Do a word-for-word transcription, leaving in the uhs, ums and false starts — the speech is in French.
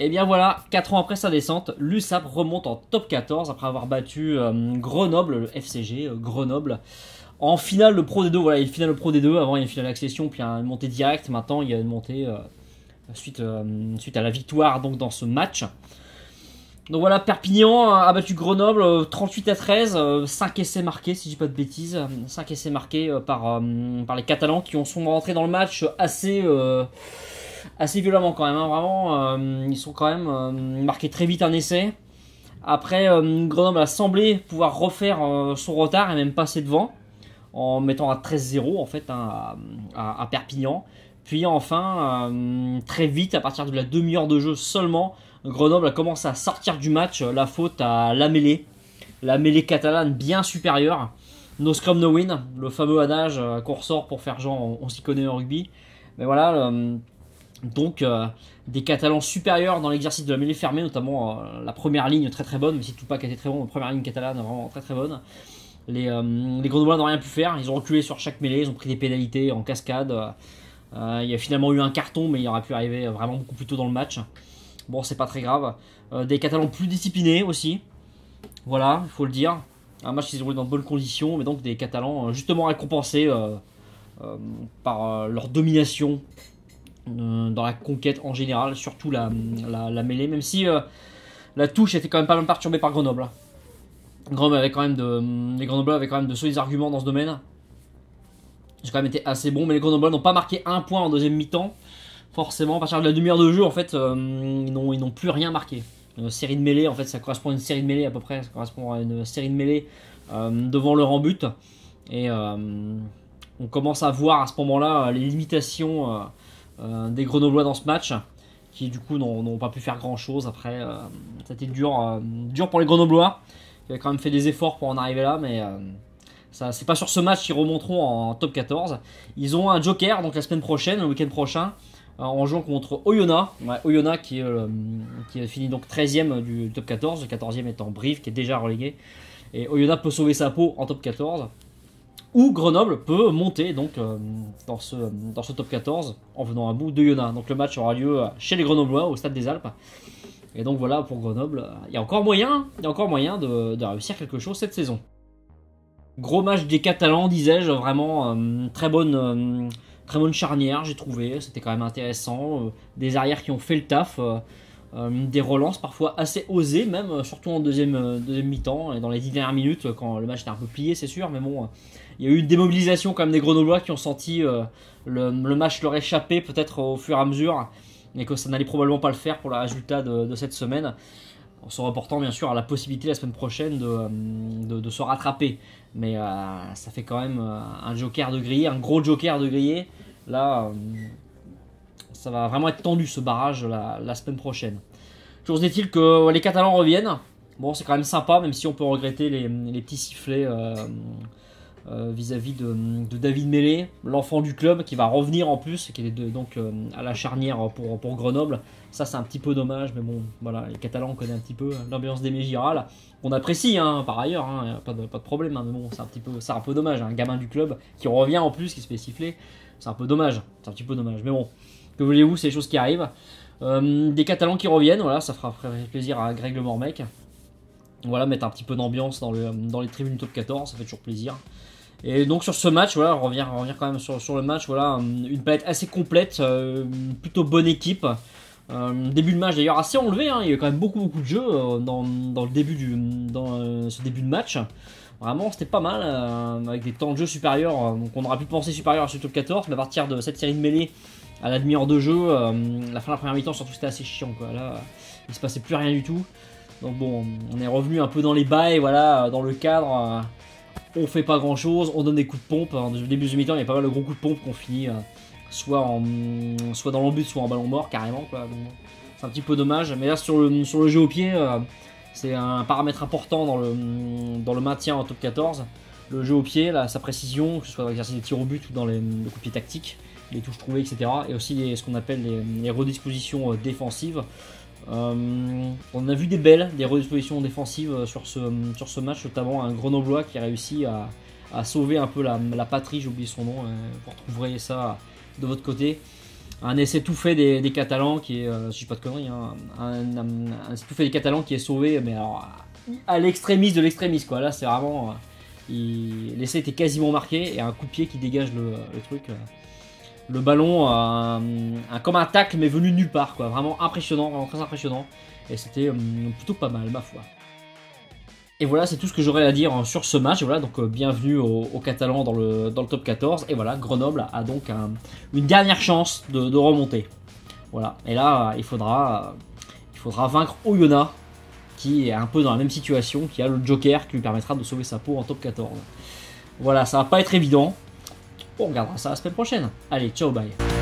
Et bien voilà, quatre ans après sa descente, l'U S A P remonte en top quatorze après avoir battu euh, Grenoble, le F C G, euh, Grenoble, en finale de Pro D deux. Voilà, il y a une finale de Pro D deux, avant il y a une finale d'accession, puis il y a une montée directe, maintenant il y a une montée euh, suite, euh, suite à la victoire donc, dans ce match. Donc voilà, Perpignan a battu Grenoble euh, trente-huit à treize, euh, cinq essais marqués si je dis pas de bêtises, cinq essais marqués euh, par, euh, par les Catalans qui ont, sont rentrés dans le match assez... Euh, assez violemment quand même, hein, vraiment, euh, ils sont quand même euh, marqués très vite un essai. Après, euh, Grenoble a semblé pouvoir refaire euh, son retard et même passer devant, en mettant à treize zéro en fait, hein, à, à, à Perpignan. Puis enfin, euh, très vite, à partir de la demi-heure de jeu seulement, Grenoble a commencé à sortir du match, la faute à la mêlée, la mêlée catalane bien supérieure. No scrum no win, le fameux adage euh, qu'on ressort pour faire genre on, on s'y connaît en rugby. Mais voilà, euh, donc euh, des Catalans supérieurs dans l'exercice de la mêlée fermée, notamment euh, la première ligne très très bonne, mais si Tupac était très bon, la première ligne catalane vraiment très très bonne. Les, euh, les Grenoblois n'ont rien pu faire, ils ont reculé sur chaque mêlée, ils ont pris des pénalités en cascade. Euh, il y a finalement eu un carton, mais il aurait pu arriver vraiment beaucoup plus tôt dans le match. Bon, c'est pas très grave. Euh, des Catalans plus disciplinés aussi, voilà, il faut le dire. Un match qui s'est roulé dans de bonnes conditions, mais donc des Catalans euh, justement récompensés euh, euh, par euh, leur domination dans la conquête en général, surtout la, la, la mêlée, même si euh, la touche était quand même pas mal perturbée par Grenoble. Grenoble avait quand même de, les Grenoblois avaient quand même de solides arguments dans ce domaine. J'ai quand même été assez bon, mais les Grenoblois n'ont pas marqué un point en deuxième mi-temps. Forcément, à partir de la demi-heure de jeu, en fait, euh, ils n'ont plus rien marqué. Une série de mêlées, en fait, ça correspond à une série de mêlées à peu près, ça correspond à une série de mêlées euh, devant le rang-but. Et euh, on commence à voir à ce moment-là les limitations euh, Euh, des Grenoblois dans ce match, qui du coup n'ont pas pu faire grand chose. Après, euh, ça a été dur, euh, dur pour les Grenoblois, qui avaient quand même fait des efforts pour en arriver là, mais euh, ça c'est pas sur ce match qu'ils remonteront en top quatorze. Ils ont un joker donc la semaine prochaine, le week-end prochain, euh, en jouant contre Oyonnax. Ouais, Oyonnax qui, euh, qui a fini donc treizième du top quatorze, le quatorzième étant Brive qui est déjà relégué. Et Oyonnax peut sauver sa peau en top quatorze. Ou Grenoble peut monter donc euh, dans, ce, dans ce top quatorze en venant à bout de Oyonnax. Donc le match aura lieu chez les Grenoblois au Stade des Alpes. Et donc voilà pour Grenoble, il y a encore moyen, il y a encore moyen de, de réussir quelque chose cette saison. Gros match des Catalans, disais-je, vraiment euh, très bonne, euh, très bonne charnière j'ai trouvé, c'était quand même intéressant. Euh, des arrières qui ont fait le taf, euh, euh, des relances parfois assez osées même, surtout en deuxième, euh, deuxième mi-temps et dans les dix dernières minutes quand le match était un peu plié c'est sûr, mais bon... Euh, il y a eu une démobilisation quand même des Grenoblois qui ont senti euh, le, le match leur échapper peut-être au fur et à mesure et que ça n'allait probablement pas le faire pour le résultat de, de cette semaine, en se reportant bien sûr à la possibilité la semaine prochaine de, de, de se rattraper. Mais euh, ça fait quand même euh, un joker de grillé, un gros joker de grillé. Là, euh, ça va vraiment être tendu ce barrage la, la semaine prochaine. Chose est-il que les Catalans reviennent. Bon, c'est quand même sympa, même si on peut regretter les, les petits sifflets euh, vis-à-vis euh, -vis de, de David Mêlé, l'enfant du club qui va revenir en plus, qui est de, donc euh, à la charnière pour, pour Grenoble. Ça c'est un petit peu dommage, mais bon, voilà, les Catalans on connaît un petit peu l'ambiance des Mégirales, qu'on apprécie hein, par ailleurs, hein, pas, de, pas de problème, hein, mais bon, c'est un petit peu, c'est un peu dommage, hein, un gamin du club qui revient en plus, qui se fait siffler, c'est un peu dommage, c'est un petit peu dommage, mais bon, que voulez-vous, c'est les choses qui arrivent. Euh, des Catalans qui reviennent, voilà, ça fera plaisir à Greg Le Mormec. Voilà, mettre un petit peu d'ambiance dans, le, dans les tribunes top quatorze, ça fait toujours plaisir. Et donc sur ce match, voilà, on revient, on revient quand même sur, sur le match, voilà, une palette assez complète, euh, plutôt bonne équipe. Euh, début de match d'ailleurs assez enlevé, hein, il y a eu quand même beaucoup beaucoup de jeux euh, dans, dans le début du, dans euh, ce début de match. Vraiment c'était pas mal, euh, avec des temps de jeu supérieurs, euh, donc on aurait pu penser supérieur à ce top quatorze, mais à partir de cette série de mêlées à la demi-heure de jeu, euh, la fin de la première mi-temps surtout c'était assez chiant quoi. Là il se passait plus rien du tout. Donc bon, on est revenu un peu dans les bails, voilà, dans le cadre. Euh, on fait pas grand chose, on donne des coups de pompe. Au début du mi-temps, il y a pas mal de gros coups de pompe qu'on finit euh, soit, en, soit dans l'embut, soit en ballon mort carrément. C'est un petit peu dommage. Mais là, sur le, sur le jeu au pied, euh, c'est un paramètre important dans le, dans le maintien en top quatorze. Le jeu au pied, là, sa précision, que ce soit dans l'exercice des tirs au but ou dans les, le coup de pied tactique, les touches trouvées, et cetera. Et aussi les, ce qu'on appelle les, les redispositions euh, défensives. Euh, on a vu des belles, des redispositions défensives sur ce, sur ce match, notamment un Grenoblois qui a réussi à, à sauver un peu la, la patrie, j'ai oublié son nom, euh, vous retrouverez ça de votre côté. un essai tout fait des, des Catalans qui est, euh, si je dis pas de conneries, hein, un, un, un essai tout fait des Catalans qui est sauvé, mais alors à l'extrémiste de l'extrémiste quoi. Là c'est vraiment, euh, l'essai était quasiment marqué et un coup de pied qui dégage le, le truc. Euh, le ballon, euh, un, comme un tacle mais venu nulle part quoi. Vraiment impressionnant, vraiment très impressionnant. Et c'était euh, plutôt pas mal ma foi. Et voilà, c'est tout ce que j'aurais à dire sur ce match. Et voilà, donc euh, bienvenue aux, aux Catalans dans le, dans le top quatorze. Et voilà, Grenoble a donc un, une dernière chance de, de remonter. Voilà, et là, il faudra, il faudra vaincre Oyonnax, qui est un peu dans la même situation, qui a le Joker qui lui permettra de sauver sa peau en top quatorze. Voilà, ça va pas être évident. On regardera ça la semaine prochaine. Allez, ciao, bye.